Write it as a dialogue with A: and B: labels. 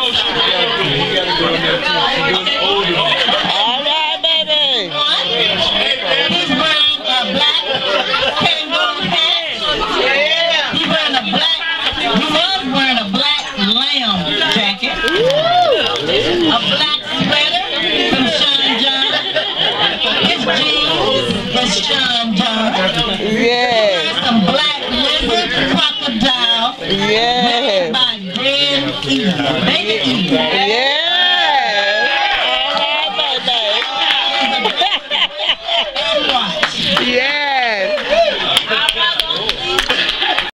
A: All right, baby.
B: He's wearing a black kangaroo hat. He's wearing a black, he was wearing a black lamb jacket. A black sweater from Sean John. His jeans is Sean John.
A: Yeah.
B: Some black lizard crocodile.
A: Yeah.
B: Made by Grand Eagle. Baby Eagle.